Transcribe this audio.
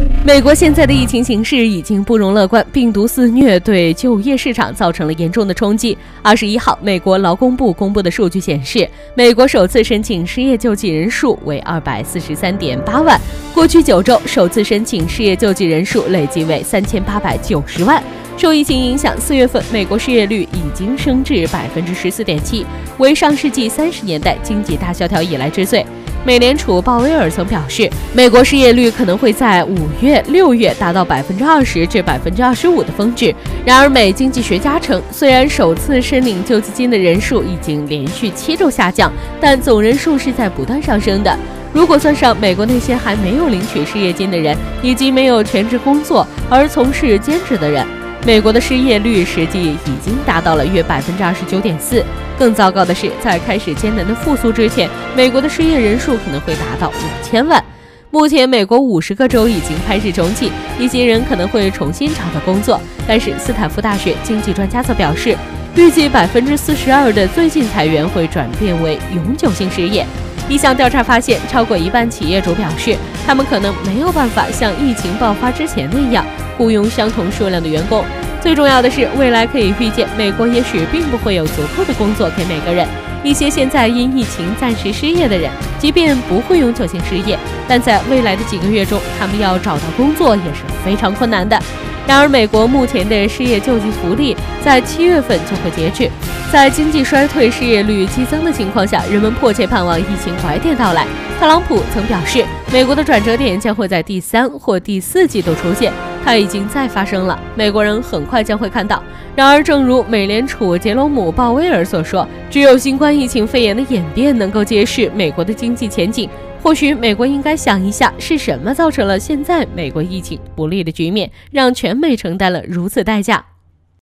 美国现在的疫情形势已经不容乐观，病毒肆虐对就业市场造成了严重的冲击。21号，美国劳工部公布的数据显示，美国首次申请失业救济人数为243.8万，过去9周首次申请失业救济人数累计为3890万。受疫情影响，4月份美国失业率已经升至14.7%，为上世纪30年代经济大萧条以来之最。美联储鲍威尔曾表示，美国失业率可能会在5月、6月达到20%至25%的峰值。然而，美经济学家称，虽然首次申领救济金的人数已经连续7周下降，但总人数是在不断上升的。如果算上美国那些还没有领取失业金的人，以及没有全职工作而从事兼职的人，美国的失业率实际已经达到了约29.4%。更糟糕的是，在开始艰难的复苏之前，美国的失业人数可能会达到5000万。目前，美国50个州已经开始重启，一些人可能会重新找到工作。但是，斯坦福大学经济专家则表示，预计42%的最近裁员会转变为永久性失业。一项调查发现，超过一半企业主表示，他们可能没有办法像疫情爆发之前那样雇佣相同数量的员工。最重要的是，未来可以预见，美国也许并不会有足够的工作给每个人。一些现在因疫情暂时失业的人，即便不会永久性失业，但在未来的几个月中，他们要找到工作也是非常困难的。然而，美国目前的失业救济福利在7月份就会截止。在经济衰退、失业率激增的情况下，人们迫切盼望疫情拐点到来。特朗普曾表示，美国的转折点将会在第3或第4季度出现，它已经在发生了，美国人很快将会看到。然而，正如美联储杰罗姆·鲍威尔所说，只有新冠疫情肺炎的演变能够揭示美国的经济前景。或许美国应该想一下，是什么造成了现在美国疫情不利的局面，让全美承担了如此代价。